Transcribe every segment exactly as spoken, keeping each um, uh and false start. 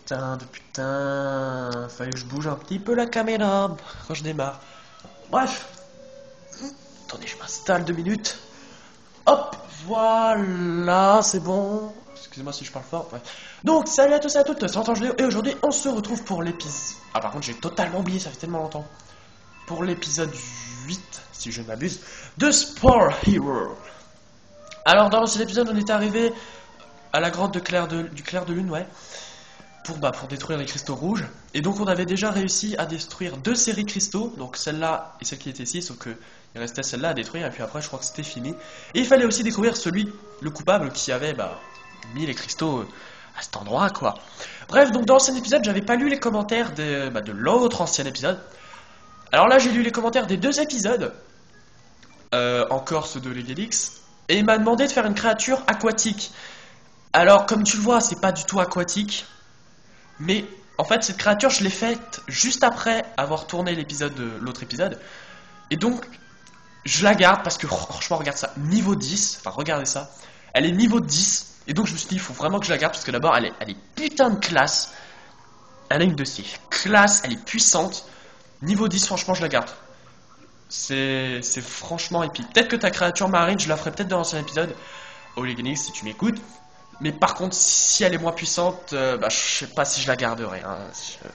putain de putain. Fallait que je bouge un petit peu la caméra quand je démarre. Bref. Attendez, je m'installe deux minutes. Hop, voilà, c'est bon. Excusez-moi si je parle fort. Ouais. Donc, salut à tous et à toutes, c'est Antoine et aujourd'hui, on se retrouve pour l'épisode... Ah, par contre, j'ai totalement oublié, ça fait tellement longtemps. Pour l'épisode huit, si je ne m'abuse, de Spore Hero. Alors, dans cet épisode, on était arrivé à la grotte de Clair de, du Clair de Lune, ouais. Pour, bah, pour détruire les cristaux rouges. Et donc, on avait déjà réussi à détruire deux séries cristaux. Donc, celle-là et celle qui était ici, sauf que... il restait celle-là à détruire, et puis après, je crois que c'était fini. Et il fallait aussi découvrir celui, le coupable, qui avait bah, mis les cristaux à cet endroit, quoi. Bref, donc dans l'ancien épisode, j'avais pas lu les commentaires de, bah, de l'autre ancien épisode. Alors là, j'ai lu les commentaires des deux épisodes, euh, encore ceux de Legalix, et il m'a demandé de faire une créature aquatique. Alors, comme tu le vois, c'est pas du tout aquatique, mais en fait, cette créature, je l'ai faite juste après avoir tourné l'épisode de l'autre épisode. Et donc, je la garde parce que franchement, regarde ça, niveau dix, enfin regardez ça, elle est niveau dix, et donc je me suis dit, il faut vraiment que je la garde parce que d'abord, elle est, elle est putain de classe, elle a une de ses classes, elle est puissante, niveau dix, franchement, je la garde. C'est c'est franchement épique. Peut-être que ta créature marine, je la ferai peut-être dans l'ancien épisode, Oleganix, si tu m'écoutes, mais par contre, si elle est moins puissante, euh, bah, je sais pas si je la garderai. Hein. Je...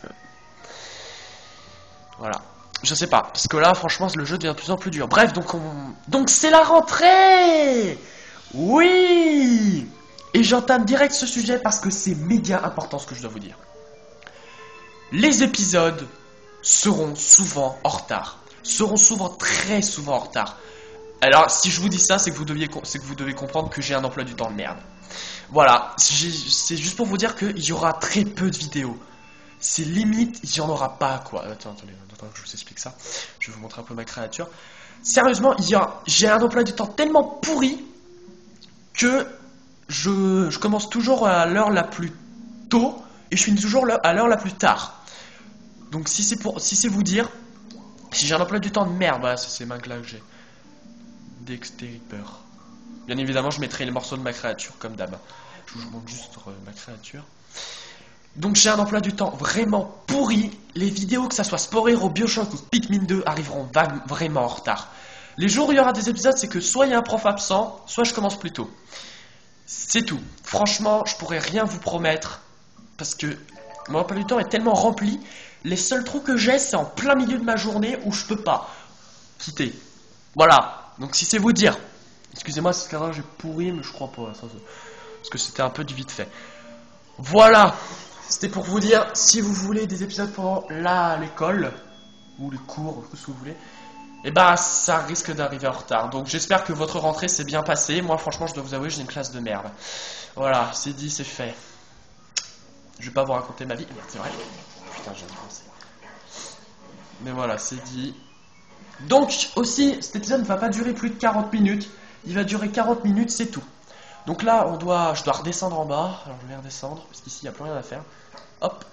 Voilà. Je sais pas, parce que là, franchement, le jeu devient de plus en plus dur. Bref, donc on... Donc c'est la rentrée. Oui. Et j'entame direct ce sujet parce que c'est méga important ce que je dois vous dire. Les épisodes seront souvent en retard. Seront souvent très souvent en retard. Alors, si je vous dis ça, c'est que vous deviez, c'est que vous devez comprendre que j'ai un emploi du temps de merde. Voilà, c'est juste pour vous dire qu'il y aura très peu de vidéos. C'est limite, il n'y en aura pas, quoi. Attends, attendez, attends, je vous explique ça. Je vais vous montrer un peu ma créature. Sérieusement, j'ai un emploi du temps tellement pourri que je, je commence toujours à l'heure la plus tôt et je finis toujours à l'heure la plus tard. Donc si c'est pour, si c'est vous dire, si j'ai un emploi du temps de merde, bah, c'est ces mains-là que j'ai. Dexteripper. Bien évidemment, je mettrai les morceaux de ma créature, comme d'hab. Je vous montre juste euh, ma créature. Donc j'ai un emploi du temps vraiment pourri. Les vidéos, que ça soit Spore Hero, Bioshock ou Pikmin deux, arriveront vraiment en retard. Les jours où il y aura des épisodes, c'est que soit il y a un prof absent, soit je commence plus tôt. C'est tout. Franchement, je pourrais rien vous promettre. Parce que mon emploi du temps est tellement rempli. Les seuls trous que j'ai, c'est en plein milieu de ma journée où je peux pas quitter. Voilà. Donc si c'est vous dire. Excusez-moi, c'est carrément j'ai pourri, mais je crois pas. Ça, parce que c'était un peu du vite fait. Voilà. C'était pour vous dire, si vous voulez des épisodes pendant là l'école, ou les cours, tout ce que vous voulez, et bah ça risque d'arriver en retard. Donc j'espère que votre rentrée s'est bien passée. Moi franchement je dois vous avouer, j'ai une classe de merde. Voilà, c'est dit, c'est fait. Je vais pas vous raconter ma vie. Merde, c'est vrai. Putain, j'ai pensé. Mais voilà, c'est dit. Donc aussi, cet épisode ne va pas durer plus de quarante minutes. Il va durer quarante minutes, c'est tout. Donc là, on doit, je dois redescendre en bas. Alors je vais redescendre, parce qu'ici, il n'y a plus rien à faire. Hop.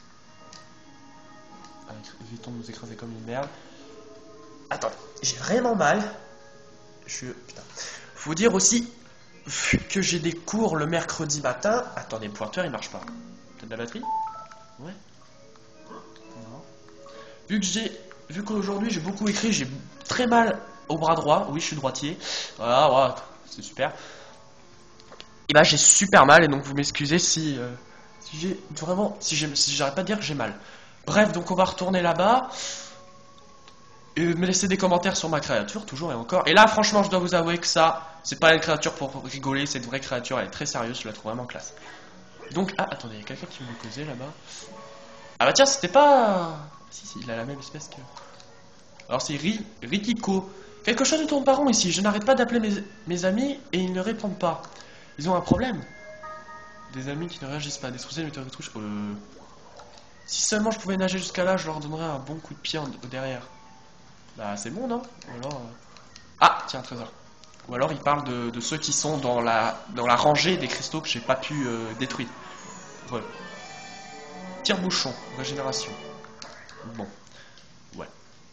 Évitons de nous écraser comme une merde. Attendez, j'ai vraiment mal. Je... Putain. Faut vous dire aussi, vu que j'ai des cours le mercredi matin... Attendez, le pointeur, il marche pas. Peut-être la batterie? Ouais. Non. Vu que j'ai... Vu qu'aujourd'hui, j'ai beaucoup écrit, j'ai très mal au bras droit. Oui, je suis droitier. Voilà, voilà. C'est super. Et bah j'ai super mal et donc vous m'excusez si, euh, si j'ai vraiment, si j'ai, si j'arrête pas de dire que j'ai mal. Bref, donc on va retourner là-bas et me laisser des commentaires sur ma créature, toujours et encore. Et là, franchement, je dois vous avouer que ça, c'est pas une créature pour rigoler, c'est une vraie créature, elle est très sérieuse, je la trouve vraiment classe. Donc, ah, attendez, il y a quelqu'un qui me causait là-bas. Ah bah tiens, c'était pas... Si, si, il a la même espèce que... Alors c'est Ri... Rikiko. Quelque chose ne tourne pas rond ici, je n'arrête pas d'appeler mes... mes amis et ils ne répondent pas. Ils ont un problème. Des amis qui ne réagissent pas. Détruisez le météorite rouge. Euh... Si seulement je pouvais nager jusqu'à là, je leur donnerais un bon coup de pied en... derrière. Bah c'est bon, non? Ou alors... Euh... Ah, tiens, un trésor. Ou alors ils parlent de, de ceux qui sont dans la, dans la rangée des cristaux que j'ai pas pu euh, détruire. Voilà. Tire-bouchon, régénération. Bon. Ouais.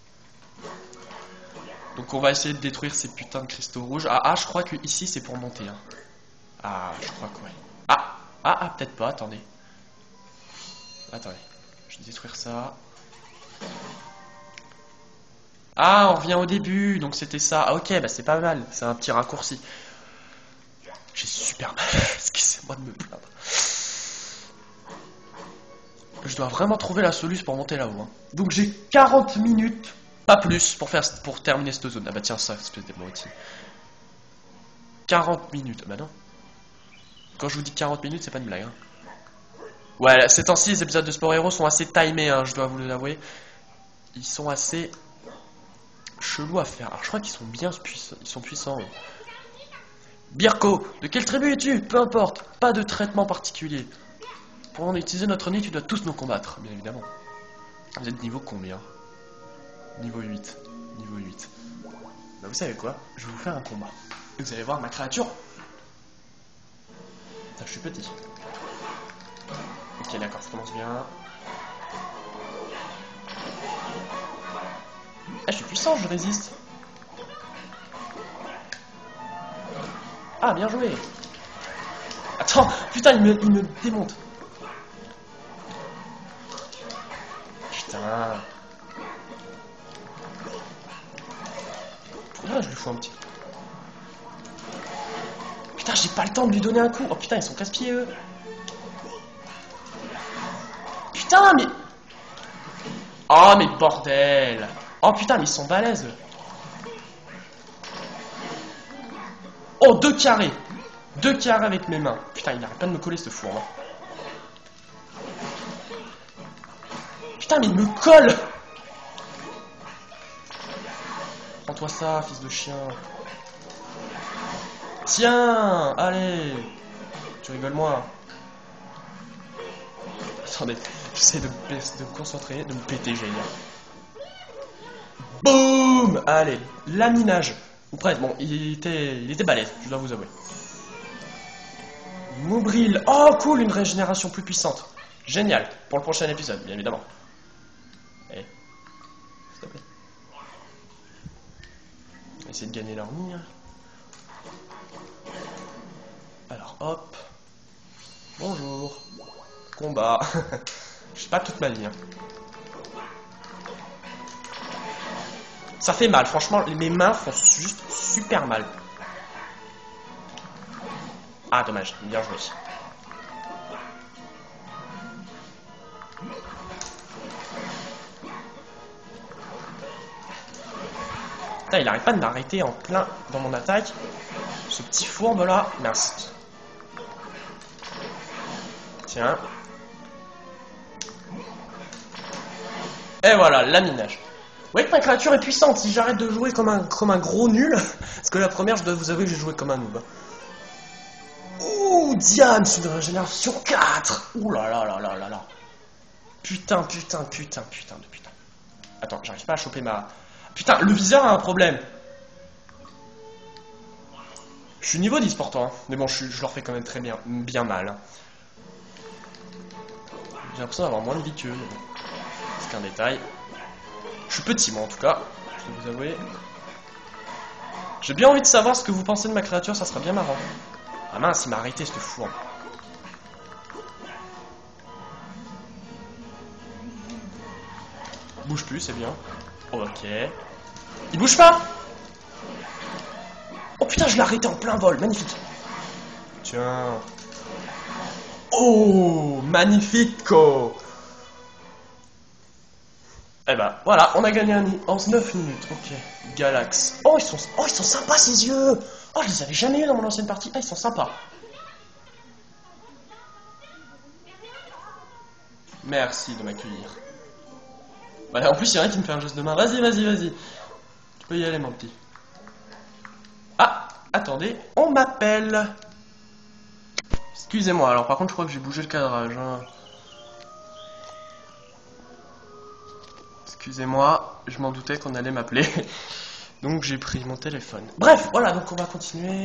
Donc on va essayer de détruire ces putains de cristaux rouges. Ah, ah je crois que ici c'est pour monter. Hein. Ah, je crois que ouais. Ah, ah, ah peut-être pas, attendez. Attendez, je vais détruire ça. Ah, on revient au début, donc c'était ça. Ah, ok, bah c'est pas mal, c'est un petit raccourci. J'ai super mal, excusez-moi de me plaindre. Je dois vraiment trouver la solution pour monter là-haut. Hein. Donc j'ai quarante minutes, pas plus, pour, faire, pour terminer cette zone. Ah bah tiens, ça, espèce d'abruti. quarante minutes, bah non. Quand je vous dis quarante minutes, c'est pas une blague. Hein. Ouais, ces temps-ci, les épisodes de Sport Hero sont assez timés, hein, je dois vous l'avouer. Ils sont assez chelous à faire. Alors je crois qu'ils sont bien puissants. Ils sont puissants. Ouais. Birko, de quelle tribu es-tu? Peu importe, pas de traitement particulier. Pour en utiliser notre nid, tu dois tous nous combattre, bien évidemment. Vous êtes niveau combien? Niveau huit. Niveau huit. Bah vous savez quoi? Je vais vous faire un combat. Et vous allez voir ma créature. Putain, je suis petit. Ok, d'accord, ça commence bien. Ah, je suis puissant, je résiste. Ah, bien joué. Attends, putain, il me, il me démonte. Putain. Ah, je lui fous un petit. Putain, j'ai pas le temps de lui donner un coup. Oh putain, ils sont casse-pieds, eux. Putain, mais... Oh, mais bordel. Oh putain, mais ils sont balèzes. Oh, deux carrés. Deux carrés avec mes mains. Putain, il n'arrête pas de me coller, ce four. Hein. Putain, mais il me colle. Prends-toi ça, fils de chien. Tiens, allez. Tu rigoles moi. Attendez, j'essaie de, de me concentrer, de me péter, j'allais dire. Boum. Allez, laminage. Ou presque, bon, il était, il était balèze, je dois vous avouer. Mobril. Oh, cool, une régénération plus puissante. Génial, pour le prochain épisode, bien évidemment. Allez, s'il te plaît. On va essayer de gagner leur ligne. Alors, hop. Bonjour. Combat. Je sais pas toute ma ligne. Hein. Ça fait mal, franchement, mes mains font juste super mal. Ah, dommage, bien joué. Putain, il arrête pas de m'arrêter en plein dans mon attaque. Ce petit fourbe là, merci. Tiens. Et voilà, laminage. Vous voyez que ma créature est puissante. Si j'arrête de jouer comme un, comme un gros nul, parce que la première, je dois vous avouer que j'ai joué comme un noob. Ouh, Diane, c'est une régénération quatre. Ouh là là là là là là. Putain, putain, putain, putain de putain. Attends, j'arrive pas à choper ma... Putain, le viseur a un problème. Je suis niveau dix pourtant, hein. Mais bon, je, je leur fais quand même très bien, bien mal. Hein. J'ai l'impression d'avoir moins de vie qu'eux. C'est qu'un détail. Je suis petit, moi, en tout cas. Je peux vous avouer. J'ai bien envie de savoir ce que vous pensez de ma créature, ça serait bien marrant. Ah mince, il m'a arrêté, ce fou. Hein. Bouge plus, c'est bien. Ok. Il bouge pas. Oh putain, je l'ai arrêté en plein vol, magnifique. Tiens. Oh, magnifico. Eh ben, voilà, on a gagné un en neuf minutes. Ok. Galax. Oh, ils sont, oh, ils sont sympas, ces yeux. Oh, je les avais jamais eu dans mon ancienne partie. Ah, ils sont sympas. Merci de m'accueillir. Voilà, en plus, il y en a qui me fait un geste de main. Vas-y, vas-y, vas-y. Tu peux y aller, mon petit. Ah, attendez, on m'appelle. Excusez-moi, alors par contre, je crois que j'ai bougé le cadrage. Hein. Excusez-moi, je m'en doutais qu'on allait m'appeler. Donc j'ai pris mon téléphone. Bref, voilà, donc on va continuer.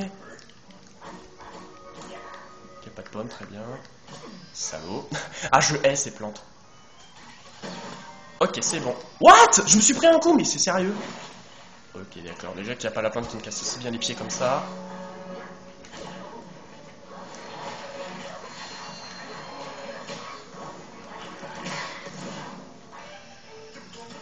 Il n'y a pas de pomme, très bien. Salaud. Ah, je hais ces plantes. Ok, c'est bon. What? Je me suis pris un coup, mais c'est sérieux? Ok, d'accord. Déjà qu'il n'y a pas la plante qui me casse aussi bien les pieds comme ça.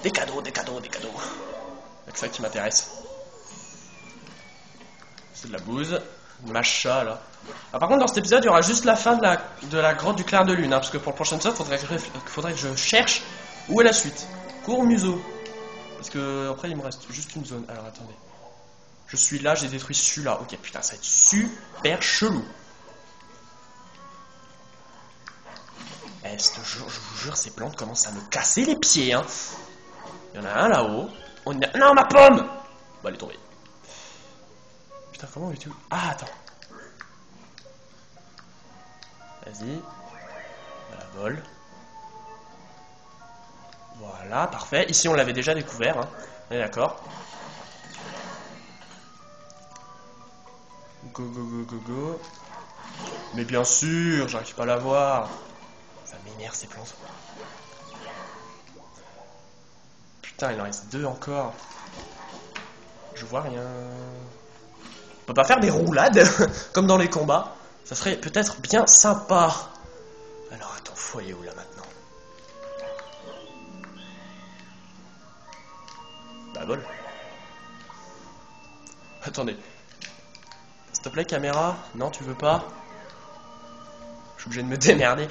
Des cadeaux, des cadeaux, des cadeaux. C'est ça qui m'intéresse. C'est de la bouse. Macha là. Ah, par contre, dans cet épisode, il y aura juste la fin de la, de la grotte du clair de lune. Hein, parce que pour le prochain épisode, il faudrait, faudrait que je cherche où est la suite. Cours museau. Parce que après, il me reste juste une zone. Alors attendez. Je suis là, j'ai détruit celui-là. Ok, putain, ça va être super chelou. Eh, je, je vous jure, ces plantes commencent à me casser les pieds. Hein. Il y en a un là-haut. On a... Non, ma pomme. Bon, elle est tombée. Putain, comment on est tout... Ah, attends. Vas-y. On la vole. Voilà, parfait. Ici, on l'avait déjà découvert. Hein. On est d'accord. Go, go, go, go, go. Mais bien sûr, j'arrive pas à la voir. Ça m'énerve ces plantes. Putain, il en reste deux encore. Je vois rien. On peut pas faire des roulades comme dans les combats. Ça serait peut-être bien sympa. Alors attends, faut aller où là maintenant? Bah bol. Attendez. S'il te plaît caméra? Non, tu veux pas? Je suis obligé de me démerder.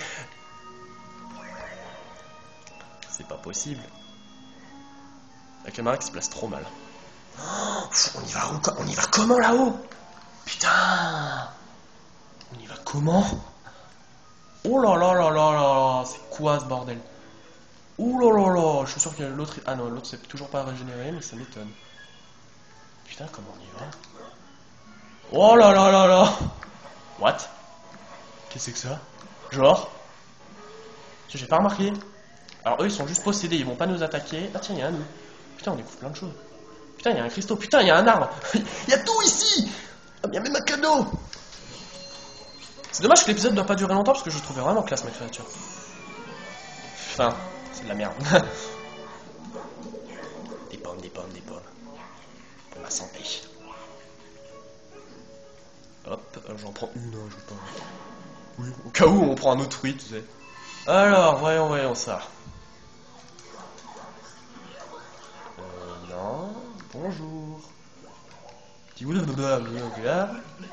C'est pas possible. La caméra qui se place trop mal. Oh, on y va, on y va comment là-haut? Putain! On y va comment? Oh là là là là là! C'est quoi ce bordel? Oh là là là! Je suis sûr que l'autre... Ah non, l'autre c'est toujours pas régénéré, mais ça m'étonne. Putain, comment on y va? Oh là là là là! What? Qu'est-ce que c'est que ça? Genre? J'ai pas remarqué. Alors eux ils sont juste possédés, ils vont pas nous attaquer. Ah tiens, il y a un nid. Putain, on découvre plein de choses. Putain, il y a un cristaux. Putain, il y a un arbre. Il y a tout ici. Il y a même un cadeau. C'est dommage que l'épisode ne doit pas durer longtemps parce que je trouvais vraiment classe ma créature. Enfin, c'est de la merde. Des pommes, des pommes, des pommes. Pour ma santé. Hop, j'en prends une. Non, je veux pas. Oui, au cas où on prend un autre fruit, tu sais. Alors, voyons, voyons ça. Euh, non. Bonjour. Petit bout de blablabla.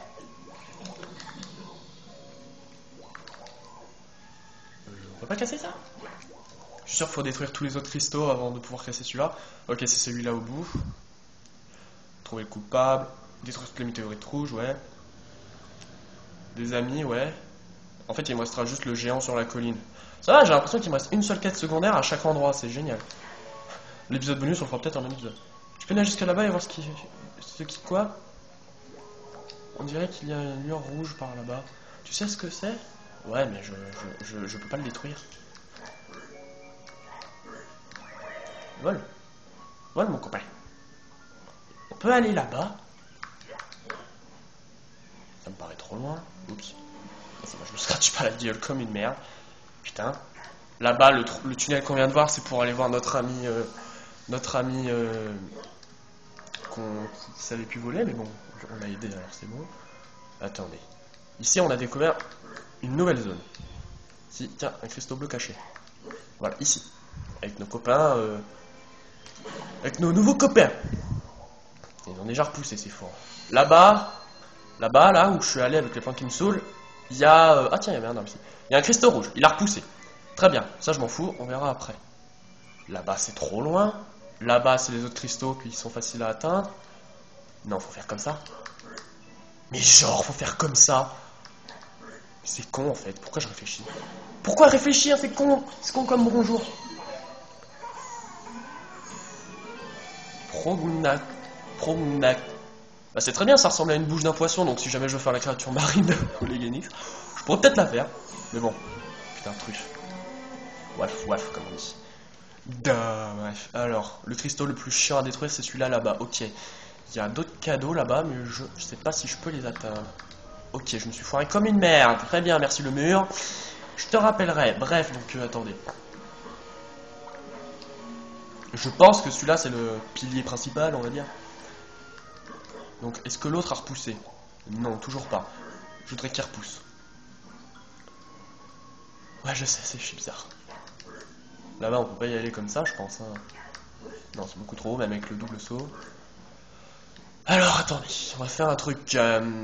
On peut pas casser ça? Je suis sûr qu'il faut détruire tous les autres cristaux avant de pouvoir casser celui-là. Ok, c'est celui-là au bout. Trouver le coupable. Détruire toutes les météorites rouges, ouais. Des amis, ouais. En fait, il me restera juste le géant sur la colline. Ça va, j'ai l'impression qu'il me reste une seule quête secondaire à chaque endroit, c'est génial. L'épisode bonus, on le fera peut-être en même épisode. Je peux aller jusqu'à là-bas et voir ce qui... Ce qui quoi? On dirait qu'il y a une lueur rouge par là-bas. Tu sais ce que c'est? Ouais, mais je, je, je, je peux pas le détruire. Vol. Vol, mon copain. On peut aller là-bas. Ça me paraît trop loin. Oups. Moi, je me scratche pas la gueule comme une merde. Putain. Là-bas, le, le tunnel qu'on vient de voir, c'est pour aller voir notre ami... Euh, notre ami... Euh, qu'on qui savait plus voler, mais bon, on l'a aidé, alors c'est bon. Attendez. Ici, on a découvert une nouvelle zone. Si, tiens, un cristaux bleu caché. Voilà, ici. Avec nos copains... Euh, avec nos nouveaux copains. Ils ont déjà repoussé, c'est fort. Là-bas, là-bas, là où je suis allé avec les points qui me saoulent, il y a... Euh, ah tiens, il y avait un arbre ici. Il y a un cristaux rouge, il a repoussé. Très bien, ça je m'en fous, on verra après. Là-bas, c'est trop loin. Là-bas, c'est les autres cristaux qui sont faciles à atteindre. Non, faut faire comme ça. Mais genre, faut faire comme ça. C'est con en fait, pourquoi je réfléchis? Pourquoi réfléchir, c'est con? C'est con comme bonjour. Prognac. Prognac. Bah c'est très bien, ça ressemble à une bouche d'un poisson, donc si jamais je veux faire la créature marine de Polygenix, je pourrais peut-être la faire. Mais bon, putain, truffe. Waf, waf, comme on dit. Duh, bref. Alors, le cristaux le plus chiant à détruire, c'est celui-là là-bas. Ok. Il y a d'autres cadeaux là-bas, mais je, je sais pas si je peux les atteindre. Ok, je me suis foiré comme une merde. Très bien, merci le mur. Je te rappellerai. Bref, donc euh, attendez. Je pense que celui-là, c'est le pilier principal, on va dire. Donc, est-ce que l'autre a repoussé? Non, toujours pas. Je voudrais qu'il repousse. Ouais, je sais, c'est bizarre. Là-bas, on peut pas y aller comme ça, je pense. Hein. Non, c'est beaucoup trop, même avec le double saut. Alors, attendez, on va faire un truc. Euh...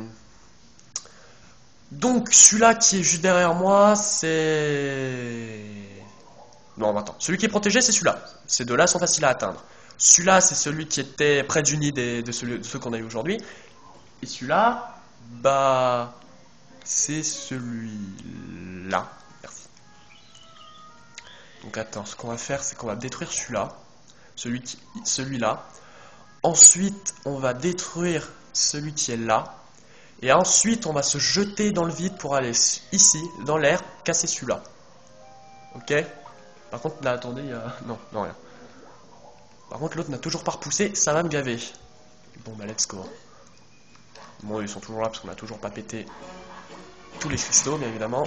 Donc, celui-là qui est juste derrière moi, c'est... Non, attends. Celui qui est protégé, c'est celui-là. Ces deux-là sont faciles à atteindre. Celui-là, c'est celui qui était près du nid des, de, celui, de ceux qu'on a eu aujourd'hui. Et celui-là, bah... c'est celui-là. Merci. Donc, attends, ce qu'on va faire, c'est qu'on va détruire celui-là. Celui qui, celui-là. Ensuite, on va détruire celui qui est là. Et ensuite, on va se jeter dans le vide pour aller ici, dans l'air, casser celui-là. Ok? Par contre, là, attendez, il y a... Non, non, rien. Par contre, l'autre n'a toujours pas repoussé, ça va me gaver. Bon, bah, let's go. Bon, ils sont toujours là parce qu'on n'a toujours pas pété tous les cristaux, bien évidemment.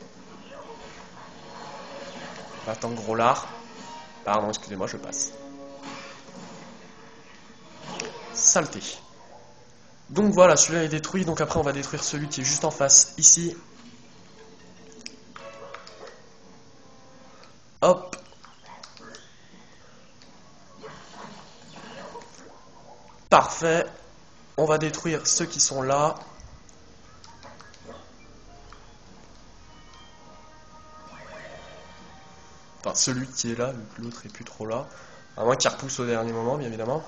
On va attendre gros lard. Pardon, excusez-moi, je passe. Saleté. Donc voilà, celui-là est détruit, donc après on va détruire celui qui est juste en face, ici. Hop. Parfait. On va détruire ceux qui sont là. Enfin, celui qui est là, vu que l'autre est plus trop là. À moins qu'il repousse au dernier moment, bien évidemment.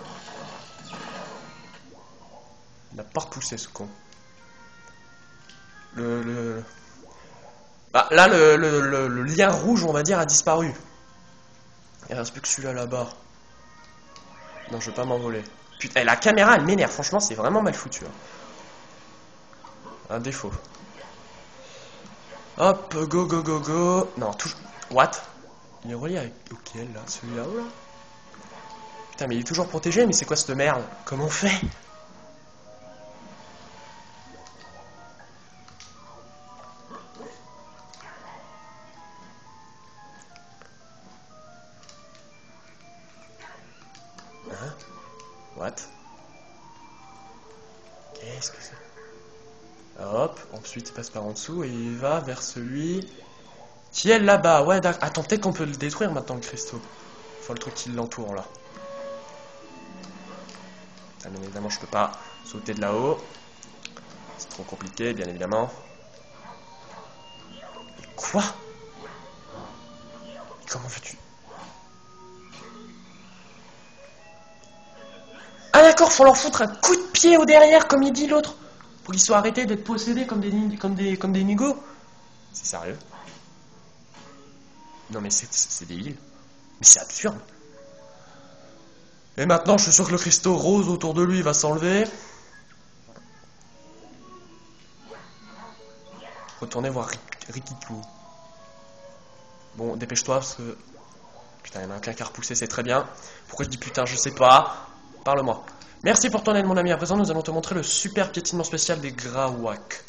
Il n'a pas repoussé ce con. Le, le... Bah, là, le, le, le, le lien rouge, on va dire, a disparu. Il reste plus que celui-là là-bas. Non, je vais pas m'envoler. Putain, la caméra, elle m'énerve. Franchement, c'est vraiment mal foutu. Hein. Un défaut. Hop, go, go, go, go. Non, toujours... What? Il est relié avec lequel, là? Celui-là, là? Putain, mais il est toujours protégé, mais c'est quoi cette merde? Comment on fait? Hein? What? Qu'est-ce que c'est? Hop, ensuite il passe par en dessous et il va vers celui qui est là-bas. Ouais, d'accord. Attends, peut-être qu'on peut le détruire maintenant, le cristaux. Faut le truc qui l'entoure, là. Ah, bien évidemment, je peux pas sauter de là-haut. C'est trop compliqué, bien évidemment. Mais quoi? Comment veux-tu? Ah d'accord, faut leur foutre un coup de pied au derrière, comme il dit l'autre. Pour qu'ils soient arrêtés d'être possédés comme des, comme des, comme des nigauds. C'est sérieux? Non mais c'est débile. Mais c'est absurde. Et maintenant, je suis sûr que le cristaux rose autour de lui va s'enlever. Retournez voir Rikiku. Bon, dépêche-toi parce que... Putain, il y en a un qui a repoussé, c'est très bien. Pourquoi je dis putain, je sais pas. Parle-moi. Merci pour ton aide, mon ami. À présent, nous allons te montrer le super piétinement spécial des Grawak.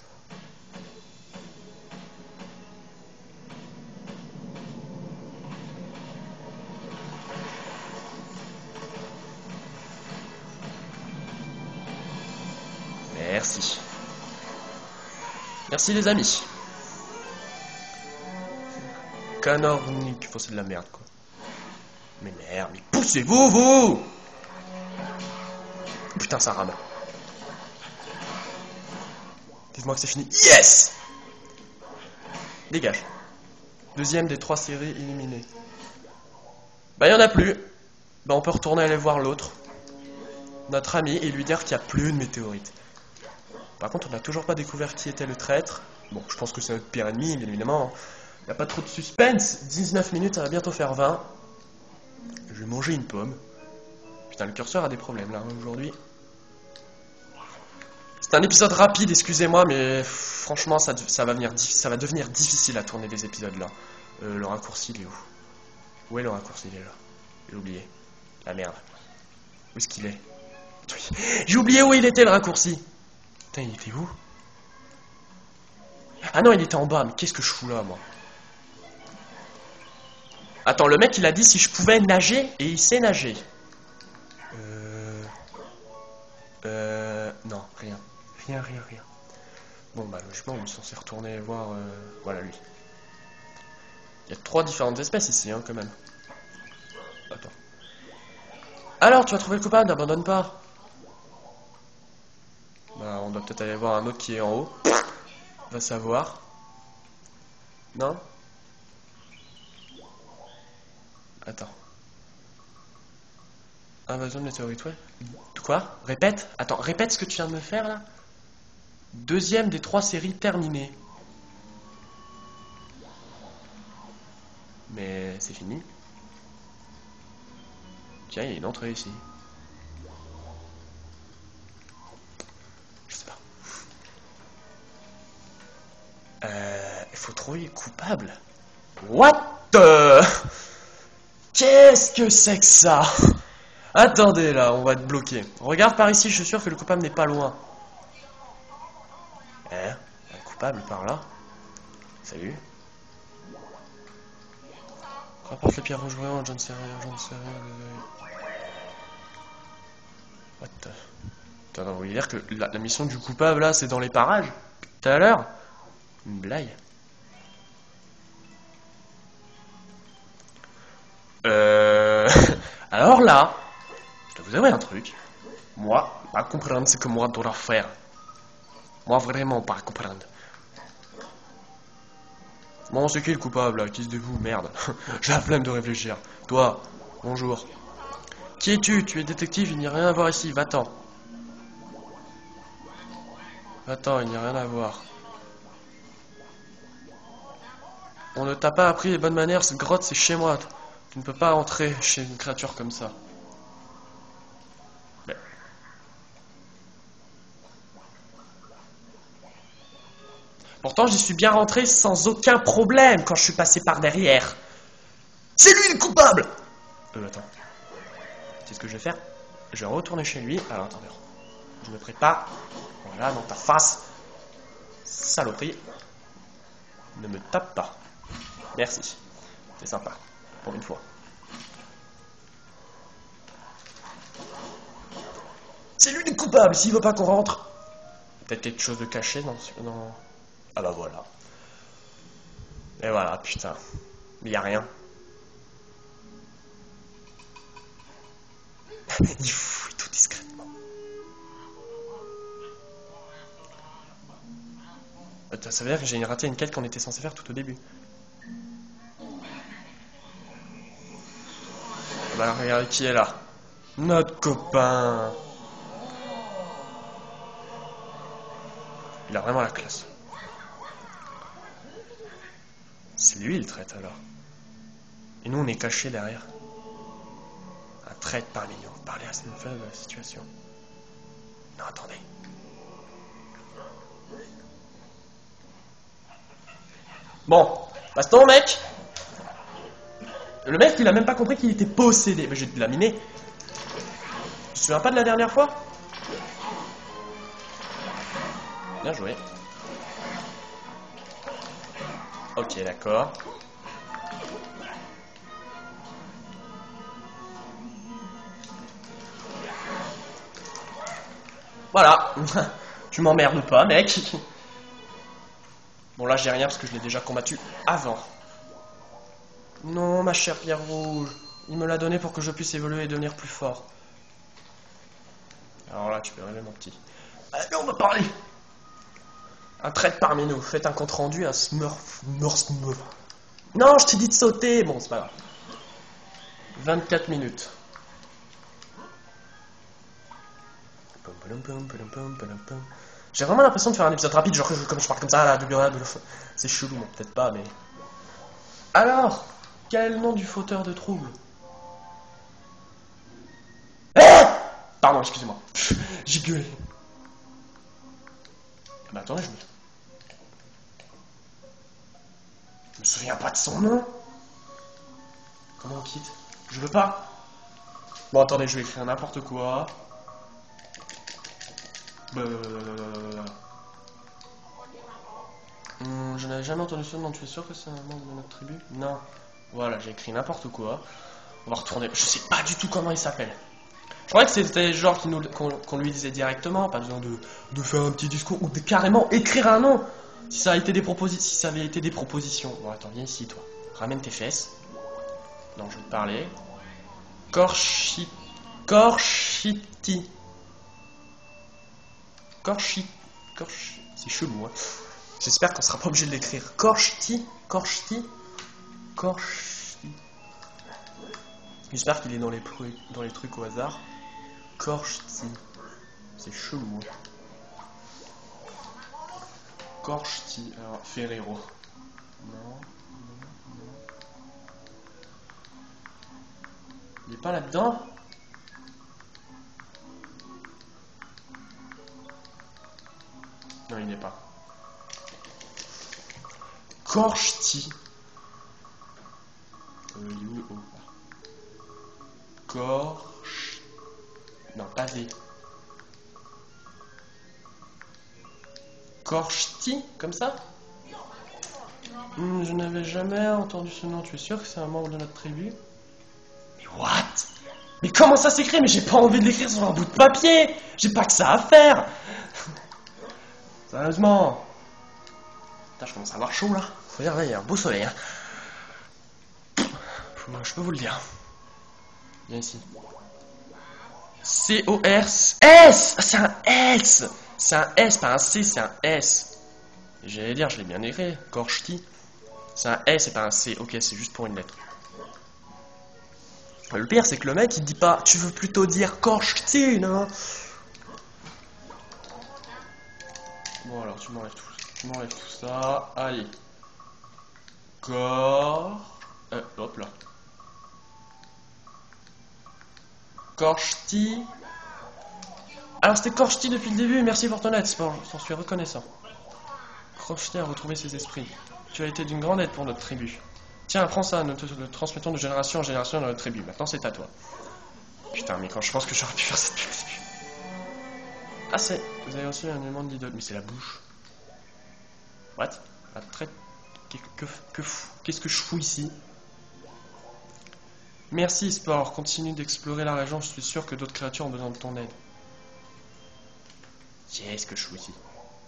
Merci. Merci les amis. Canornic, faut c'est de la merde quoi. Mais merde, mais poussez-vous vous. Putain, ça rame. Dites-moi que c'est fini. Yes. Dégage. Deuxième des trois séries éliminées. Bah il y en a plus. Bah on peut retourner aller voir l'autre. Notre ami et lui dire qu'il n'y a plus de météorites. Par contre, on n'a toujours pas découvert qui était le traître. Bon, je pense que c'est notre pire ennemi, bien évidemment. Il n'y a pas trop de suspense. dix-neuf minutes, ça va bientôt faire vingt. Je vais manger une pomme. Putain, le curseur a des problèmes, là, hein, aujourd'hui. C'est un épisode rapide, excusez-moi, mais franchement, ça, ça, va venir, ça va devenir difficile à tourner des épisodes, là. Euh, le raccourci, il est où? Où est le raccourci? Il est là. J'ai oublié. La merde. Où est-ce qu'il est? J'ai oublié où il était, le raccourci. Putain, il était où? Ah non, il était en bas, mais qu'est-ce que je fous là, moi? Attends, le mec, il a dit si je pouvais nager, et il sait nager. Euh... Euh... Non, rien. Rien, rien, rien. Bon, bah, logiquement, on est censé retourner voir... Euh... Voilà, lui. Il y a trois différentes espèces ici, hein, quand même. Attends. Alors, tu as trouvé le coupable, n'abandonne pas. Bah, on doit peut-être aller voir un autre qui est en haut. On va savoir. Non? Attends. Invasion de météorite, ouais. Quoi? Répète? Attends, répète ce que tu viens de me faire là. Deuxième des trois séries terminées. Mais c'est fini. Tiens, il y a une entrée ici. Je sais pas. Euh... Il faut trouver le coupable. What the... Qu'est-ce que c'est que ça? Attendez là, on va être bloqué. Regarde par ici, je suis sûr que le coupable n'est pas loin. Hein? Un coupable par là? Salut. Rapporte les pierres rouges vraiment, j'en sais rien, j'en sais rien. What the... Attends, vous voulez dire que la, la mission du coupable là, c'est dans les parages? Tout à l'heure? Une blague? Euh... Alors là, je dois vous avouer un truc. Moi, pas comprendre ce que moi dois faire. Moi, vraiment pas comprendre. Bon, c'est qui le coupable là? Qui se dévoue? Merde. J'ai la flemme de réfléchir. Toi, bonjour. Qui es-tu? Tu es détective, il n'y a rien à voir ici, va-t'en. Va-t'en, il n'y a rien à voir. On ne t'a pas appris les bonnes manières, cette grotte c'est chez moi. Tu ne peux pas entrer chez une créature comme ça. Mais... Pourtant j'y suis bien rentré sans aucun problème quand je suis passé par derrière. C'est lui le coupable! Euh, attends. C'est ce que je vais faire. Je vais retourner chez lui. Alors attendez. Je me prépare. Voilà, dans ta face. Saloperie. Ne me tape pas. Merci. C'est sympa. Pour une fois. C'est lui le coupable. S'il veut pas qu'on rentre. Peut-être quelque chose de caché dans... dans... Ah bah voilà. Et voilà, putain. Mais y a rien. Il fouille tout discrètement. Attends, ça veut dire que j'ai raté une quête qu'on était censé faire tout au début. Bah regardez qui est là. Notre copain. Il a vraiment la classe. C'est lui le traître alors. Et nous on est cachés derrière. Un traître parmi nous. Parler à cette faible situation. Non, attendez. Bon, baston mec. Le mec il a même pas compris qu'il était possédé. Mais j'ai de la miner. Tu te souviens pas de la dernière fois? Bien joué. Ok, d'accord. Voilà. Tu m'emmerdes pas, mec. Bon, là, j'ai rien parce que je l'ai déjà combattu avant. Non, ma chère pierre rouge. Il me l'a donné pour que je puisse évoluer et devenir plus fort. Alors là, tu peux rêver, mon petit. Allez, on va parler. Un traître parmi nous. Faites un compte rendu, un smurf. Smurf, smurf. Non, je t'ai dit de sauter. Bon, c'est pas grave. vingt-quatre minutes. J'ai vraiment l'impression de faire un épisode rapide, genre comme je parle comme ça, là, c'est chelou, bon, peut-être pas, mais... Alors, quel est le nom du fauteur de troubles? Eh, pardon, excusez-moi. J'ai gueulé. Bah attendez, je me... Je me souviens pas de son nom. Comment on quitte? Je veux pas. Bon, attendez, je vais écrire n'importe quoi. Euh... Hum, je n'avais jamais entendu ce nom, tu es sûr que c'est un membre de notre tribu? Non. Voilà, j'ai écrit n'importe quoi. On va retourner. Je sais pas du tout comment il s'appelle. Je croyais que c'était genre qu'on qu qu'on lui disait directement, pas besoin de, de faire un petit discours ou de carrément écrire un nom. Si ça, a été des proposi si ça avait été des propositions. Bon, attends, viens ici, toi. Ramène tes fesses. Non, je veux te parler. Corchi... Corchiti. Corchi. Corchi. C'est chelou, hein. J'espère qu'on sera pas obligé de l'écrire. Corchti. Corchti. Corchti. J'espère qu'il est dans les, dans les trucs au hasard. Corchti. C'est chelou, hein. Corchti. Alors, Ferrero. Non, non, non. Il est pas là-dedans? Non, il n'est pas. Corchti. Euh, il est où? Corch. Non, pas V. Corchti, comme ça? Hmm, je n'avais jamais entendu ce nom. Tu es sûr que c'est un membre de notre tribu? Mais what? Mais comment ça s'écrit? Mais j'ai pas envie de l'écrire sur un bout de papier. J'ai pas que ça à faire. Sérieusement. Putain, je commence à avoir chaud là. Faut dire, là, il y a un beau soleil. Hein. Je peux vous le dire. Viens ici. C O R S. C'est un S. C'est un S, pas un C, c'est un S. J'allais dire, je l'ai bien écrit. Corchti. C'est un S et pas un C. Ok, c'est juste pour une lettre. Le pire, c'est que le mec, il dit pas, tu veux plutôt dire Corchti, non? Bon, alors, tu m'enlèves tout, tu m'enlèves tout ça. Allez. Cor... Euh, hop là. Corchti. Alors, c'était Corchti depuis le début. Merci pour ton aide, Sport. J'en suis reconnaissant. Corchti a retrouvé ses esprits. Tu as été d'une grande aide pour notre tribu. Tiens, prends ça, nous te le transmettons de génération en génération dans notre tribu. Maintenant, c'est à toi. Putain, mais quand je pense que j'aurais pu faire cette pub. Ah, c'est... Vous avez reçu un élément de l'idole. Mais c'est la bouche. What? La traite... Que, que, que Qu'est-ce que je fous ici? Merci, Sport. Continue d'explorer la région. Je suis sûr que d'autres créatures ont besoin de ton aide. Qu'est-ce que je fous ici?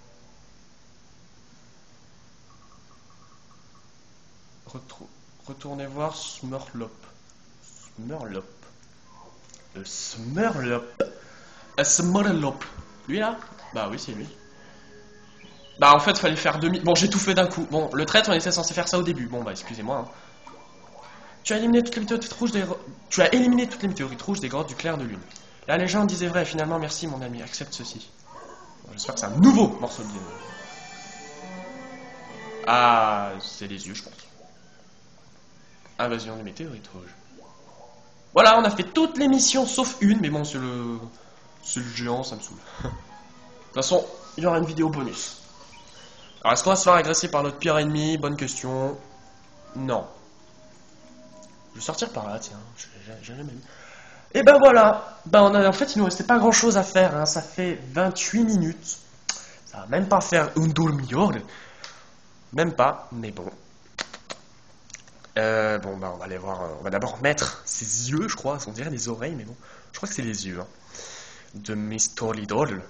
Retrou... Retournez voir Smurlop. Smurlop. Le Smurlop. Un Smurlop. Lui là? Bah oui, c'est lui. Bah en fait, fallait faire demi... Bon, j'ai tout fait d'un coup. Bon, le traître, on était censé faire ça au début. Bon, bah excusez-moi. Hein. Tu as éliminé toutes les météorites rouges des... Tu as éliminé toutes les météorites rouges des grottes du clair de lune. La légende disait vrai. Finalement, merci mon ami. Accepte ceci. Bon, j'espère que c'est un nouveau morceau de game. Ah, c'est les yeux, je pense. Invasion des météorites rouges. Voilà, on a fait toutes les missions sauf une, mais bon, c'est le... C'est le géant, ça me saoule. De toute façon, il y aura une vidéo bonus. Alors, est-ce qu'on va se faire agresser par notre pire ennemi? Bonne question. Non. Je vais sortir par là, tiens. J'ai jamais vu. Et ben voilà. Ben, on a... En fait, il nous restait pas grand-chose à faire. Hein. Ça fait vingt-huit minutes. Ça va même pas faire un demi-heure. Même pas, mais bon. Euh, bon, bah, on va aller voir. Euh, on va d'abord mettre ses yeux, je crois. On dirait des oreilles, mais bon. Je crois que c'est les yeux. Hein, de Mistolidol.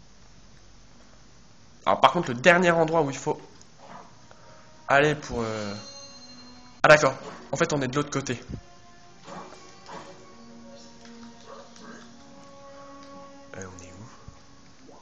Alors, par contre, le dernier endroit où il faut aller pour. Euh... Ah, d'accord. En fait, on est de l'autre côté. Euh, on est où?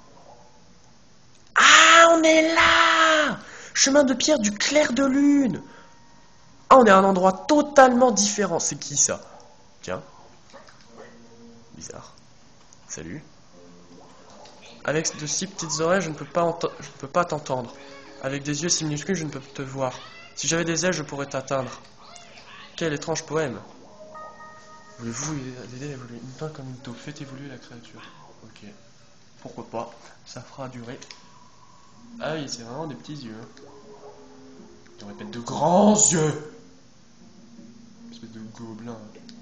Ah, on est là! Chemin de pierre du clair de lune. Ah, on est à un endroit totalement différent. C'est qui ça? Tiens. Bizarre. Salut. Avec de si petites oreilles, je ne peux pas je ne peux pas t'entendre. Avec des yeux si minuscules, je ne peux te voir. Si j'avais des ailes, je pourrais t'atteindre. Quel étrange poème. Voulez-vous aider à évoluer une main comme une taupe? Faites évoluer la créature. Ok. Pourquoi pas? Ça fera durer. Ah oui, c'est vraiment des petits yeux. On répète de grands yeux. Une espèce de gobelin.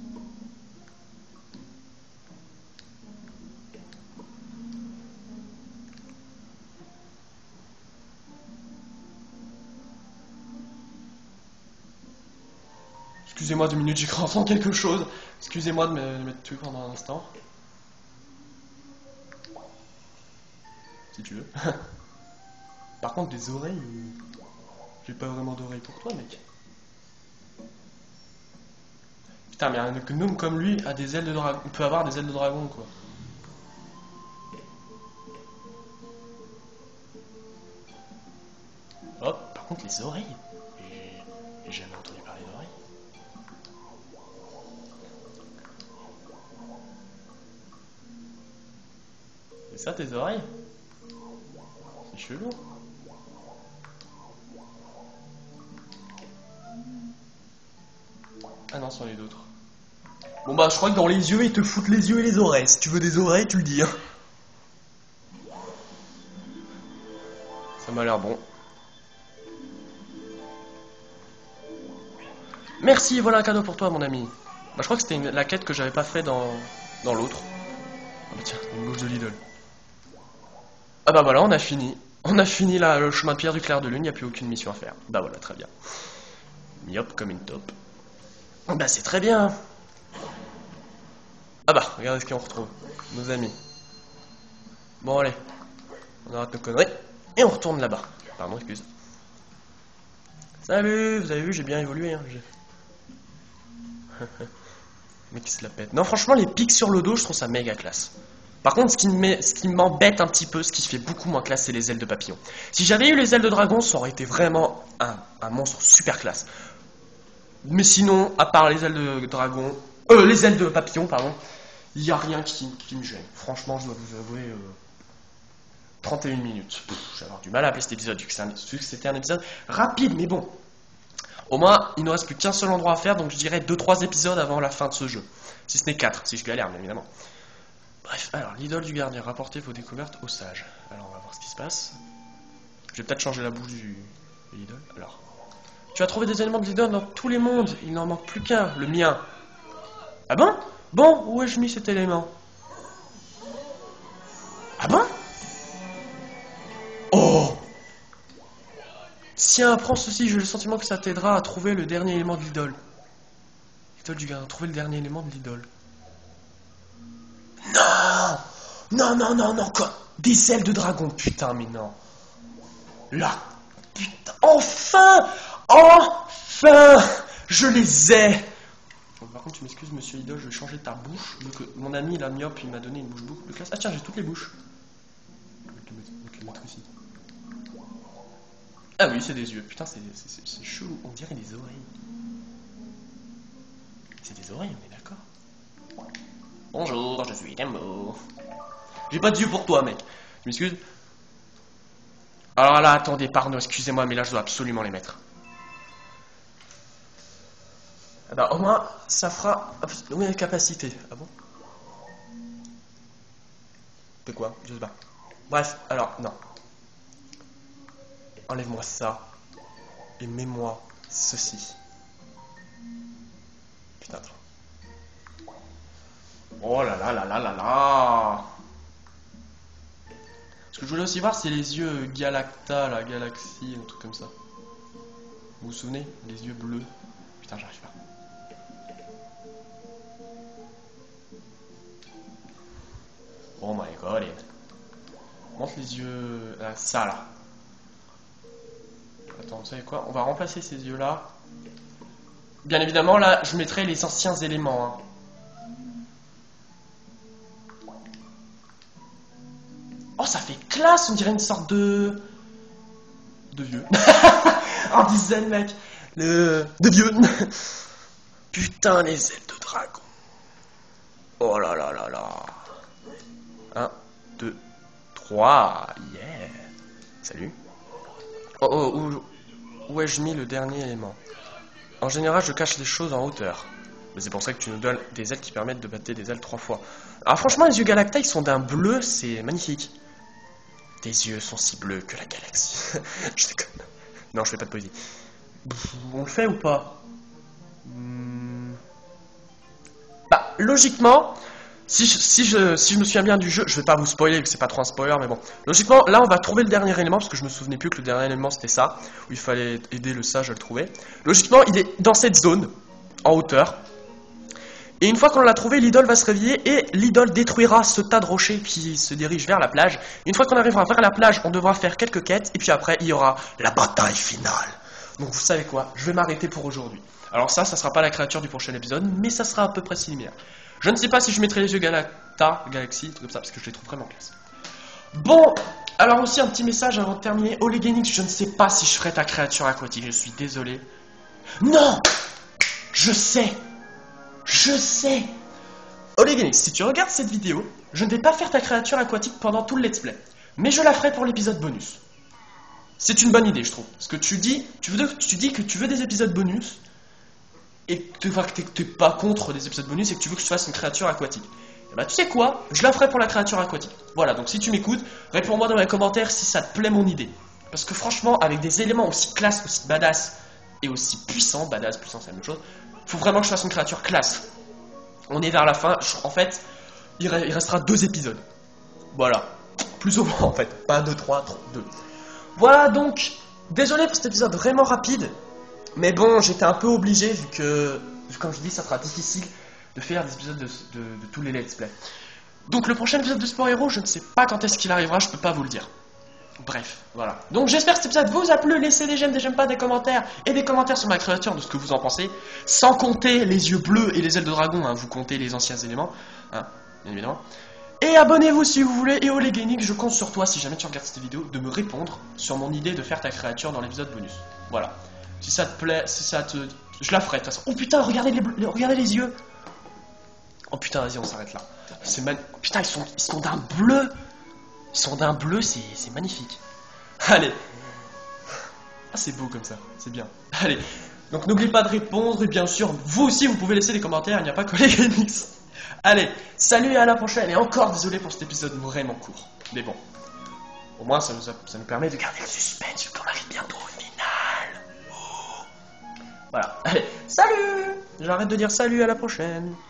Excusez-moi deux minutes, j'ai cru entendre quelque chose. Excusez-moi de me mettre tué pendant un instant. Si tu veux. Par contre, des oreilles... J'ai pas vraiment d'oreilles pour toi, mec. Putain, mais un gnome comme lui a des ailes de dragon. On peut avoir des ailes de dragon, quoi. Hop, par contre, les oreilles. J'ai jamais entendu parler d'oreilles. C'est ça tes oreilles? C'est chelou. Ah non, c'en est d'autres. Bon bah je crois que dans les yeux, ils te foutent les yeux et les oreilles. Si tu veux des oreilles, tu le dis. Hein. Ça m'a l'air bon. Merci, voilà un cadeau pour toi mon ami. Bah je crois que c'était la quête que j'avais pas fait dans, dans l'autre. Ah bah tiens, une bouche de Lidl. Ah bah voilà, on a fini. On a fini là, le chemin de pierre du clair de lune, il n'y a plus aucune mission à faire. Bah voilà, très bien. Myope comme une taupe. Bah c'est très bien. Ah bah, regardez ce qu'on retrouve. Nos amis. Bon allez. On arrête nos conneries. Et on retourne là-bas. Pardon, excuse. Salut, vous avez vu, j'ai bien évolué. Hein. Mais qui se la pète. Non, franchement, les pics sur le dos, je trouve ça méga classe. Par contre, ce qui m'embête ce qui m'embête un petit peu, ce qui fait beaucoup moins classe, c'est les ailes de papillon. Si j'avais eu les ailes de dragon, ça aurait été vraiment un, un monstre super classe. Mais sinon, à part les ailes de dragon, euh, les ailes de papillon, pardon, il n'y a rien qui, qui me gêne. Franchement, je dois vous avouer, euh, trente et une minutes. Je vais avoir du mal à appeler cet épisode, vu que c'était un épisode rapide, mais bon. Au moins, il ne reste plus qu'un seul endroit à faire, donc je dirais deux trois épisodes avant la fin de ce jeu. Si ce n'est quatre, si je galère, bien évidemment. Bref, alors, l'idole du gardien, rapportez vos découvertes au sage. Alors, on va voir ce qui se passe. Je vais peut-être changer la bouche du de l'idole. Alors, tu as trouvé des éléments de l'idole dans tous les mondes. Il n'en manque plus qu'un, le mien. Ah bon? Bon, où ai-je mis cet élément? Ah bon? Oh! Tiens, prends ceci, j'ai le sentiment que ça t'aidera à trouver le dernier élément de l'idole. L'idole du gardien, trouver le dernier élément de l'idole. Non! Non, non, non, non, quoi? Des ailes de dragon, putain, mais non. Là, putain, enfin! Enfin! Je les ai! Par contre, tu m'excuses, monsieur Idole, je vais changer ta bouche. Donc, mon ami, la myope, il m'a donné une bouche beaucoup plus classe. Ah tiens, j'ai toutes les bouches. Je vais te les mettre ici. Ah oui, c'est des yeux. Putain, c'est chelou. On dirait des oreilles. C'est des oreilles, on est d'accord. Bonjour, je suis Tembo. J'ai pas de yeux pour toi, mec. Tu m'excuses? Alors là, attendez, pardon, excusez-moi, mais là, je dois absolument les mettre. Ah bah, au moins, ça fera... Oui, la capacité. Ah bon? C'est quoi? Je sais pas. Bref, alors, non. Enlève-moi ça. Et mets-moi ceci. Putain, attends. Oh là là là là là là. Ce que je voulais aussi voir, c'est les yeux Galacta, la galaxie, un truc comme ça. Vous vous souvenez? Les yeux bleus. Putain, j'arrive pas. Oh my god. Montre les yeux... Ah, ça là. Attends, vous savez quoi? On va remplacer ces yeux là. Bien évidemment, là, je mettrai les anciens éléments. Hein. Oh, ça fait classe, on dirait une sorte de... De vieux. Un dizaine, mec. Le... De vieux. Putain, les ailes de dragon. Oh là là là là. Un, deux, trois. Yeah. Salut. Oh, oh, où, où ai-je mis le dernier élément? En général, je cache les choses en hauteur. Mais c'est pour ça que tu nous donnes des ailes qui permettent de battre des ailes trois fois. Alors franchement, les yeux Galacta, ils sont d'un bleu, c'est magnifique. Tes yeux sont si bleus que la galaxie. Je déconne. Non, je fais pas de poésie. On le fait ou pas? hmm... Bah, logiquement, si je, si, je, si je me souviens bien du jeu, je vais pas vous spoiler, c'est pas trop un spoiler, mais bon. Logiquement, là, on va trouver le dernier élément, parce que je me souvenais plus que le dernier élément, c'était ça, où il fallait aider le sage à le trouver. Logiquement, il est dans cette zone, en hauteur. Et une fois qu'on l'a trouvé, l'idole va se réveiller et l'idole détruira ce tas de rochers qui se dirige vers la plage. Une fois qu'on arrivera vers la plage, on devra faire quelques quêtes et puis après, il y aura la bataille finale. Donc vous savez quoi, je vais m'arrêter pour aujourd'hui. Alors ça, ça sera pas la créature du prochain épisode, mais ça sera à peu près similaire. Je ne sais pas si je mettrai les yeux Galacta, Galaxy, tout comme ça, parce que je les trouve vraiment classe. Bon, alors aussi un petit message avant de terminer. Olegenix, je ne sais pas si je ferai ta créature aquatique, je suis désolé. Non! Je sais! Je sais! Olegenix, si tu regardes cette vidéo, je ne vais pas faire ta créature aquatique pendant tout le let's play, mais je la ferai pour l'épisode bonus. C'est une bonne idée, je trouve. Parce que tu dis, tu, veux, tu dis que tu veux des épisodes bonus, et que tu n'es pas contre des épisodes bonus, et que tu veux que je fasse une créature aquatique. Et bah tu sais quoi? Je la ferai pour la créature aquatique. Voilà, donc si tu m'écoutes, réponds-moi dans les commentaires si ça te plaît mon idée. Parce que franchement, avec des éléments aussi classe, aussi badass, et aussi puissants, badass, puissant, c'est la même chose, faut vraiment que je fasse une créature classe. On est vers la fin, je, en fait, il, re, il restera deux épisodes. Voilà. Plus ou moins en fait, pas deux, trois, deux. Voilà donc, désolé pour cet épisode vraiment rapide, mais bon, j'étais un peu obligé vu que, comme je dis, ça sera difficile de faire des épisodes de, de, de tous les let's play. Donc le prochain épisode de Sport Hero, je ne sais pas quand est-ce qu'il arrivera, je peux pas vous le dire. Bref, voilà. Donc j'espère que cet épisode vous a plu, laissez des j'aime, des j'aime pas, des commentaires, et des commentaires sur ma créature de ce que vous en pensez, sans compter les yeux bleus et les ailes de dragon, hein, vous comptez les anciens éléments, hein, bien évidemment. Et abonnez-vous si vous voulez, et Olegenix, je compte sur toi, si jamais tu regardes cette vidéo, de me répondre sur mon idée de faire ta créature dans l'épisode bonus. Voilà. Si ça te plaît, si ça te... Je la ferai de toute façon. Oh putain, regardez les, bleus, regardez les yeux. Oh putain, vas-y, on s'arrête là. C'est man... oh, putain, ils sont, ils sont d'un bleu. Ils sont d'un bleu, c'est magnifique. Allez. Ah, c'est beau comme ça, c'est bien. Allez. Donc n'oubliez pas de répondre, et bien sûr, vous aussi, vous pouvez laisser des commentaires, il n'y a pas que Olegenix. Allez, salut et à la prochaine. Et encore désolé pour cet épisode vraiment court. Mais bon, au moins ça nous, a, ça nous permet de garder le suspense vu qu'on arrive bientôt au final. Oh. Voilà, allez, salut. J'arrête de dire salut, à la prochaine.